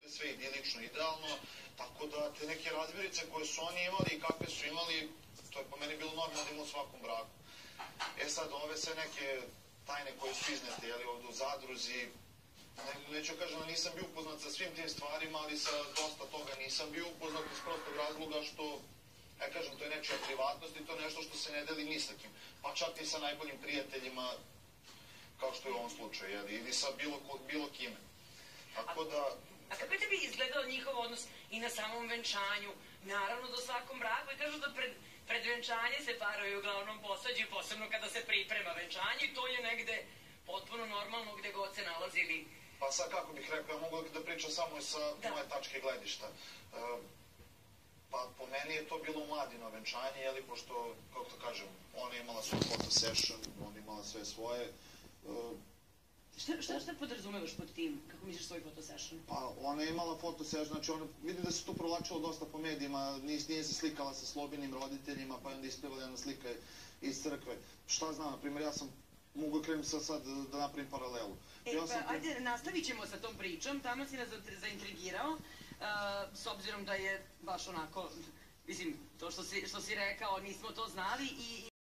sve idilično, idealno, tako da te neke razmirice koje su oni imali i kakve su imali, to je po meni bilo normalno da ima u svakom braku. E sad, ove sve neke tajne koje su iznete, jeli, ovdje u zadruzi, neću kažem da nisam bio upoznat sa svim tim stvarima, ali sa dosta toga nisam bio upoznat iz prostog razloga što, ja kažem, to je nečija privatnost i to je nešto što se ne deli ni sa kim, pa čak i sa najboljim prijateljima, kao što je u ovom slučaju, jeli, ili sa bilo kime. Tako da... A kako je tebi izgledao njihov odnos i na samom venčanju? Naravno, do svakom braku i kažu da pred venčanje se parovi uglavnom posađuju, posebno kada se priprema venčanje i to je negde potpuno normalno gde god se nalazili. Pa sad kako bih rekao, ja mogu da pričam samo sa moje tačke gledišta. Pa po meni je to bilo mladino venčanje, jeli, pošto, kako to kažem, ona je imala svoj photo session, ona je imala sve svoje. Šta podrazumevaš pod tim, kako misliš svoj fotosession? Pa ona je imala fotosession, znači ona, vidim da se tu provlačilo dosta po medijima, nije se slikala sa Slobinim roditeljima, pa je onda ispevala jedna slika iz crkve. Šta znam, na primjer, ja sam, mogu krenuti sad da napravim paralelu. Ajde, nastavit ćemo sa tom pričom, tamo si nas zaintrigirao, s obzirom da je baš onako, mislim, to što si rekao, nismo to znali i